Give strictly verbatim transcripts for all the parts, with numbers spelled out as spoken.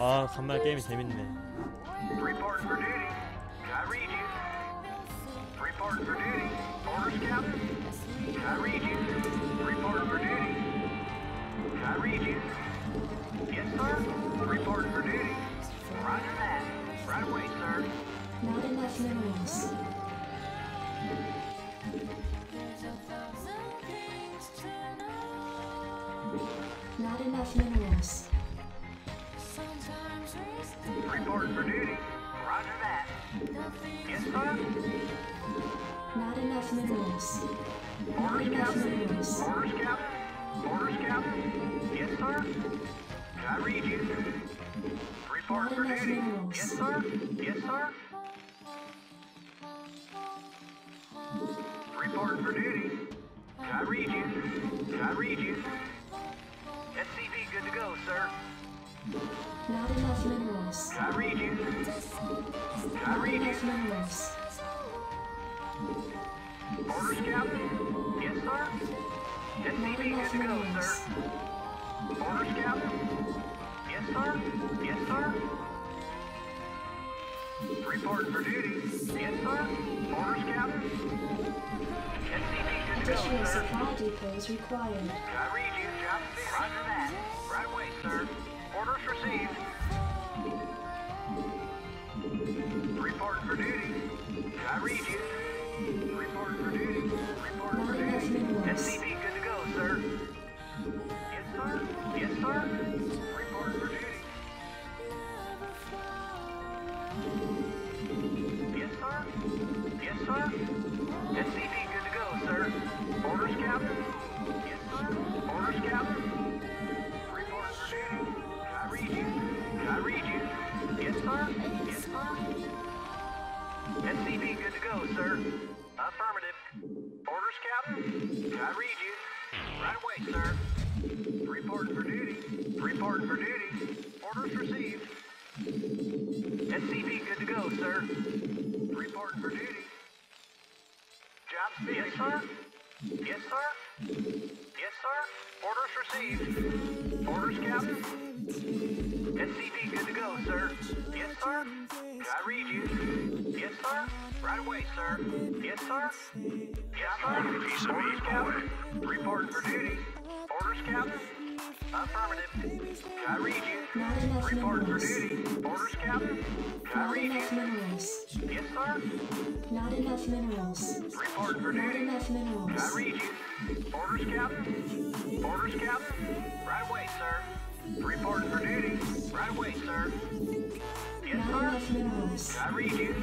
아 간만에 게임이 재밌네. Report for duty. I read you. Report for duty. Orders, Captain. I read you. Report for duty. I read you. Yes, sir. Report for duty. Roger that. Right away, sir. Not enough minerals. Not enough minerals. Report for duty. Roger that. Yes, sir. Not enough minerals. Not Orders, enough Captain. minerals. Orders, Captain. Orders, Captain. Yes, sir. I read you. Report Not for enough duty. minerals. Yes, sir. Yes, sir. Report for duty. I read you. I read you. S C V good to go, sir. Not enough minerals. I read you. I Not read enough you. minerals. Orders, Captain. Yes, sir. S C V good to go, sir. Orders, Captain. Yes, sir. Yes, sir. Report for duty. Yes, sir. Orders, Captain. S C V good to go, Additional sir. supply depots required. I read you, job finished. Roger that. Right away, sir. Orders received. Report for duty. I read you. Report for duty. Report for Not enough duty. minerals. S C V good to go, sir. Yes, sir. Yes, sir. Report for duty. Yes, sir. Yes, sir. S C V good to go, sir. Orders, Captain. Yes, sir. Orders, Captain. Report for duty. I read you. I read you. Yes, sir. Yes, sir. S C V good to go, sir. Affirmative. Orders, Captain. I read you. Right away, sir. Report for duty. Report for duty. Orders received. S C V good to go, sir. Report for duty. Job finished. Yes, sir. Yes, sir. Yes, sir. Orders received. Orders, Captain. S C V good to go, sir. Yes, sir. I read you. Yes, sir. Right away, sir. Yes, sir. Yes, sir. Piece of Orders, meat, Captain. Report for duty. Orders, Captain. Affirmative. I read you. Not enough Report for minerals. duty. Orders, Captain. I Not read enough you. minerals. Yes, sir. Not enough minerals. Report for Not duty. enough I minerals. read you. Orders, Captain. Orders, Captain. Right away, sir. Report for duty. Right away, sir. Yes, Not sir. enough minerals. I read you.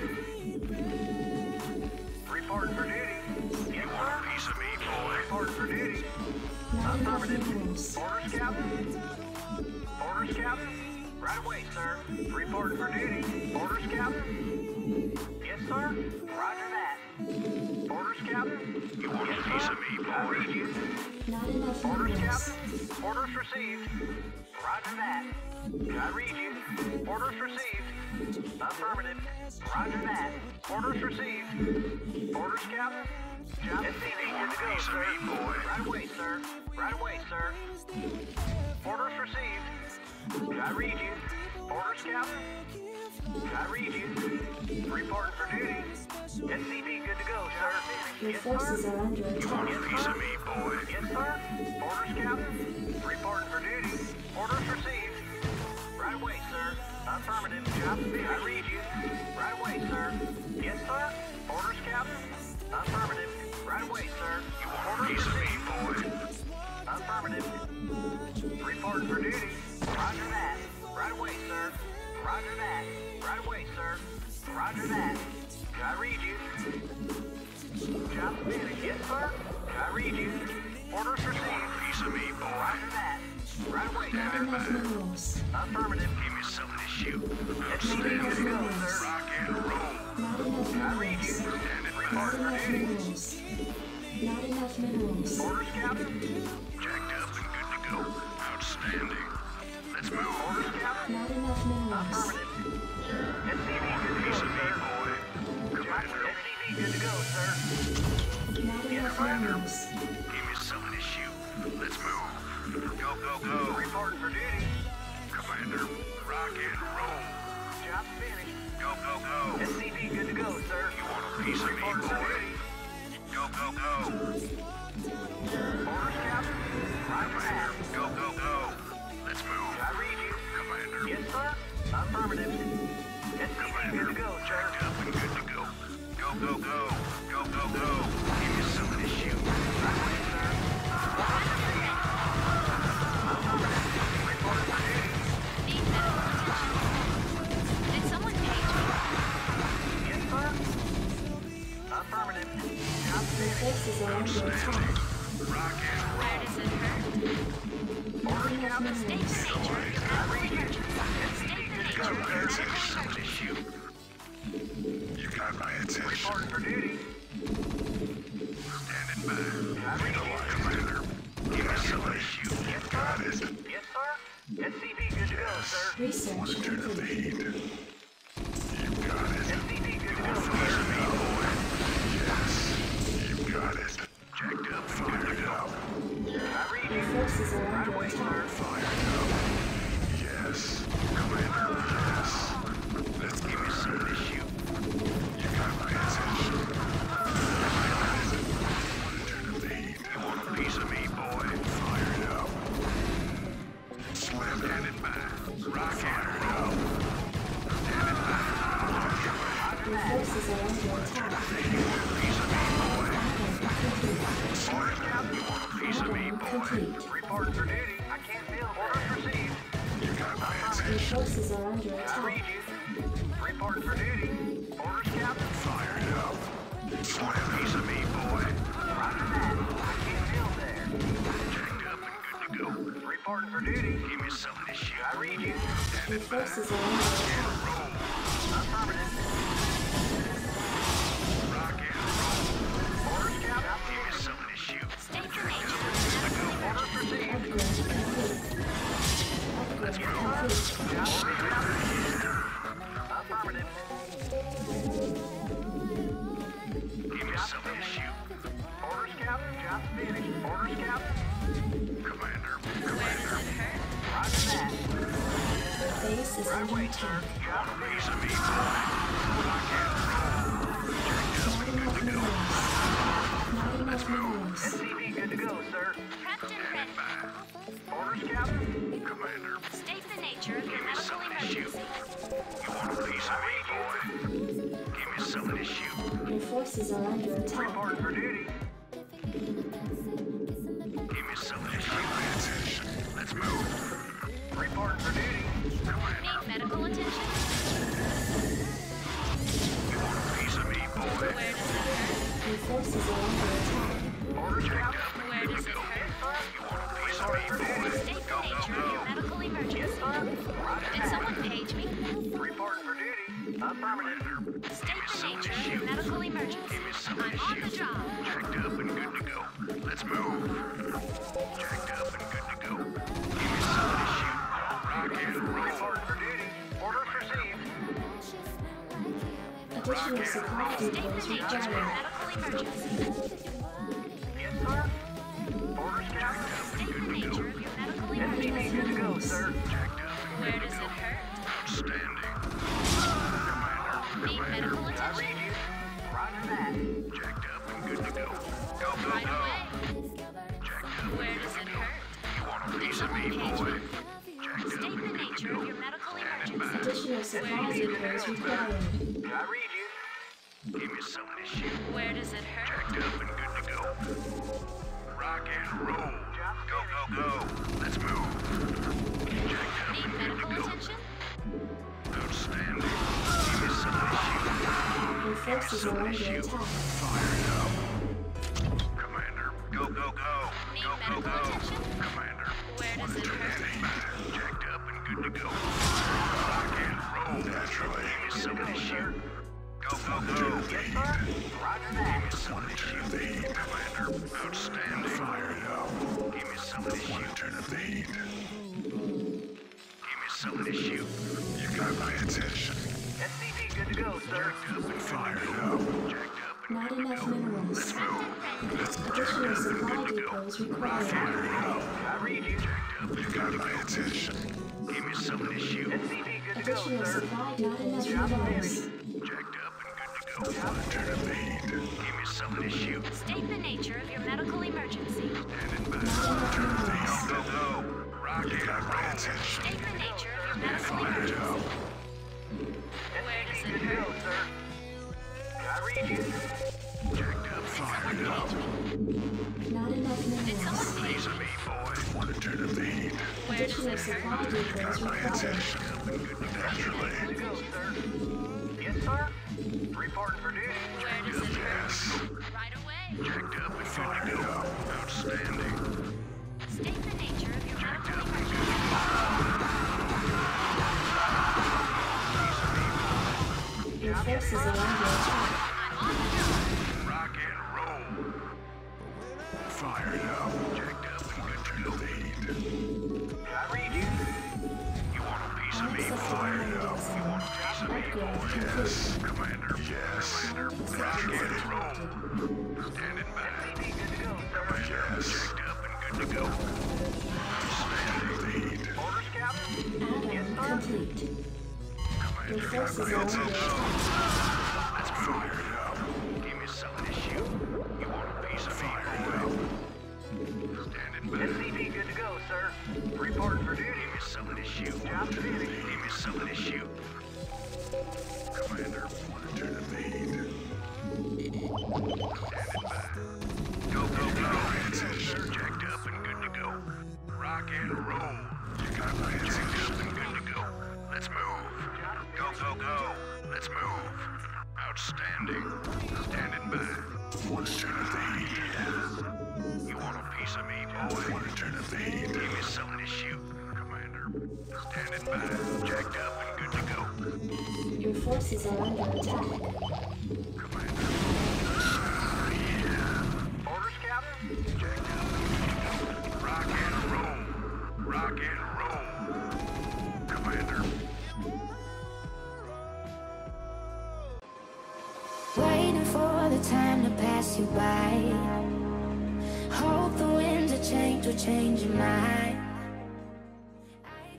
Report for duty. Yes, sir. Piece of meat, boy. Report for duty. Not enough Affirmative. minerals. Orders, Captain. Orders, Captain. Right away, sir. Report for duty. Orders, Captain. Yes, sir. Roger that. Orders, Captain. You want a Yes, piece sir. of meat, I boy? read you. Not enough Orders, minerals. Captain. Orders received. Roger that. I read you. Orders received. Affirmative. Roger that. Orders received. Orders, Captain. Job S C V good to go, Piece of sir. meat, boy. Right away, sir. Right away, sir. Orders received. I read you. Orders, Captain. I read you. Report for duty. S C V good to go, sir. Your Yes, forces sir. are under You want attack. a piece of meat, boy? Yes, sir. Orders, Captain. Report for duty. Orders received. Right away, sir. Affirmative. Job finished. I read you. Right away, sir. Yes, sir. Orders, Captain. Affirmative. Right away, sir. You want a Orders piece of received. meat, boy? Affirmative. Report for duty. Roger that. Right away, sir. Roger that. Right away, sir. Roger that. I read you. Job finished. Yes, sir. I read you. Orders received. Piece of meat, boy. Roger that. Right away, Not sir. enough minerals. Affirmative. Give me something to shoot. S C V good to go, minerals. sir. Rock and roll. Not enough I read you. minerals. Standing Report Not for enough duty. minerals. Not enough minerals. Orders, Captain. jacked up and good to go. Outstanding. Let's move. Orders, Captain. Not enough minerals. Affirmative. S C V good to go, Piece of meat, sir. boy. Commander, S C V good to go, sir. Not enough Commander. minerals. give me something to shoot. Let's move. Go, go, go. Report for duty. Commander, Rock and roll. Job finished. Go, go, go. S C V good to go, sir. You want a piece of me, Reporting for boy? duty. Go, go, go. Orders, Captain. Roger that. Go, go, go. Let's move. I read you. Commander. Yes, sir. Affirmative. S C V good to go, sir. Jacked up and good to go. Go, go, go. Go, go, go. Give me something to shoot. Right away, sir. Affirmative. Reporting for duty. Need medical attention. Did someone page me? Yes, sir. Affirmative. Job Your finished. forces are under attack. Rock and Where does it hurt? Orders, Not Captain. enough State minerals. the nature of your I medical read you. emergency. S C V State the good to nature go, of your sir. medical something to emergency. shoot. You got my attention. Reporting for duty. Standing by. I read you. Commander. Give me something to shoot. Yes, Got sir. it. Yes, sir. S C V good to go, sir. Research Want to turn up the complete. heat. You got it. S C V good to go, Piece sir. of me, boy. Yes. You got it. Jacked up and good to go. I read Your you. forces are Right under away, sir. attack. Fired up. Yes. Commander, yes. Let's give me something to shoot. You got my attention. Want to turn up the heat. You want a piece of me, boy? Fired up. Slam standing by. Rock and roll. Standing by. Your forces are under attack. You want a piece of me, boy? Complete. Slam down. You want a piece of me, boy? Complete. Reporting for duty. I can't feel orders received. You got my Your attention. forces are under I attack. read you. Reporting for duty. Orders, Captain. Fired up. Slam a piece of me, boy. Roger that. I can't feel there. Jacked up and good to go. Reporting for duty. Give me something to shoot. I read you. Your Standing by. forces are under attack. Roll. Affirmative. Rock and roll. Orders, Captain. Give me something to shoot. State the nature of your medical Orders emergency. received. Upgrade complete. Upgrade complete. Job finished. Affirmative. Give me something to shoot. Orders, Captain. Job finished. Orders, Captain. Commander. Where does it hurt? Roger that. Base is Right under away, sir. attack. Job Piece finished. of me, boy. Rock and roll. Jacked up Not and enough good to go. minerals. Not enough minerals. S C V good to go, sir. Prepped and Standing ready. by. Orders, Captain. Commander. State the nature of your Give me medical something to shoot. emergency. You want a piece of me, boy? Give me something to shoot. Your forces are under attack. Reporting for duty. Give me something to shoot. My attention. Let's move. Reporting for duty. Commander. Need medical attention? You want a piece of me, boy? Where does it hurt? Your forces are under attack. Orders, Jacked Captain. up and Where good does to it go. hurt? You want a piece of me, boy? State the nature of your medical emergency. Did someone page me? Reporting for duty. Affirmative. State the nature of your medical emergency. Give me something I'm to on the shoot. job. Jacked up and good to go. Let's move. Jacked up and good to go. Give me something to shoot. Rock and roll. Reporting for duty. Orders received. Additional supply State depots the nature of your required. medical emergency. Yes, sir. Orders, Captain. State the nature of your medical S C V emergency. good to go, sir. Jacked up and Where good does to it go. hurt? Outstanding. Need medical I attention? read you. Roger that. Jacked up and good to go. Go, go, Right go. away. Jacked up Where and does good it to go. hurt? You want a piece of me, boy? Jacked up State and the good to nature go. of your medical Standing emergency. by. Additional supply depots required. I read you. Give me something to shoot. Where does it hurt? Jacked up and good to go. Rock and roll. Go, go, go. Let's move. Jacked up Need and good medical to go. attention? Outstanding. Give me something to shoot. Your forces are Something under to shoot. attack. Fired up. Commander. Go, go, go. Need Go, go, medical go. attention? Commander. Where does it hurt? Standing by. Jacked up and good to go. Rock and roll. Naturally. Give me something to shoot. Go, go, go. Yes, sir. Roger that. Something to shoot. The heat, Commander. Outstanding. Fired up. Give me something to shoot. Turn up the heat. Give me something to shoot. You got my attention. S C V good to go, sir. Jacked up and fired up. Jacked up and Not good to enough go. minerals. Let's move. Let's Additional supply depots required. I read you. Jacked up. You got my attention. Give me something to shoot. S C V good to go, Additional sir. supply not enough Job minerals. Jacked up and good to go. Monitor to feed. Give me something to shoot. State the nature of your medical emergency. Standing by. Not enough minerals. Go, go. Rocket. You got my attention. State the nature of your medical Fire emergency. up. Where does S C it V good to go, hurt? sir. I read you. Jacked up. Fired up. Not enough Did minerals. someone page Piece of me? me, boy. Monitor to feed. Where does Additional it supply hurt? depots My required. attention. Naturally. Good to go, sir. Yes, sir. Reporting for duty. Where does it hurt? Yes. Right away. Jacked up and good to go. Outstanding. State the nature of your Jacked medical up and emergency. good Your forces are under attack. I'm on the job. rock and roll. Fired up. Jacked up and good to go. I read you. You want a piece of me, Access boy? minerals. You want a piece of me, Upgrade boy? complete. Yes, Commander. Yes. Commander. Rock and roll. Standing by. S C V good to go, sir. Yes. Jacked up and good to go. Standing. Orders, Captain. Yes, Add-on sir. complete. Your Commander. forces are under attack. Let's fire it up. Give me something to shoot. You want a piece of me, boy? Standing by. S C V good to go, sir. Reporting for duty. Give me something to shoot. Job to duty. Give me something to shoot. Commander, monitor the feed. Standing by. Go, go, go. Attention. Jacked up and good to go. Rock and roll. You got my attention. Jacked up and good to go. Let's move. Go, go, go. Let's move. Outstanding. Standing by. Monitor the feed. You want a piece of me, boy? Monitor the feed. Give me something to shoot, Commander. Standing by. Jacked up and good to go. Your forces are under attack. Commander. Orders, Captain. Jacked up and good to go. Rock and roll. Rock and roll. Commander. Waiting for the time to pass you by. Hope the winds of change will change your mind.